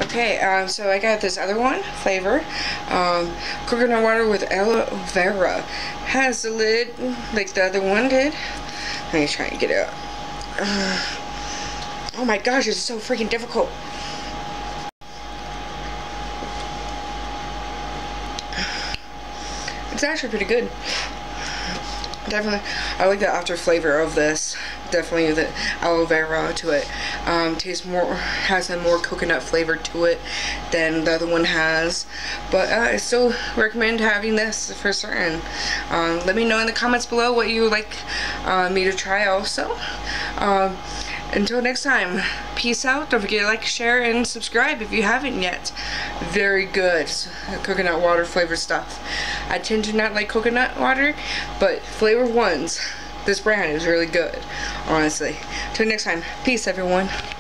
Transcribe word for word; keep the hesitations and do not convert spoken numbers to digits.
Okay, um, so I got this other one flavor, um, coconut water with aloe vera. Has the lid like the other one did. Let me try and get it out. Uh, oh my gosh, it's so freaking difficult. It's actually pretty good. Definitely, I like the after flavor of this. Definitely the aloe vera to it. Um, tastes more, has a more coconut flavor to it than the other one has. But uh, I still recommend having this for certain. Um, let me know in the comments below what you would like uh, me to try also. Um, Until next time, peace out. Don't forget to like, share, and subscribe if you haven't yet. Very good coconut water flavored stuff. I tend to not like coconut water, but flavored ones, this brand is really good, honestly. Till next time, peace everyone.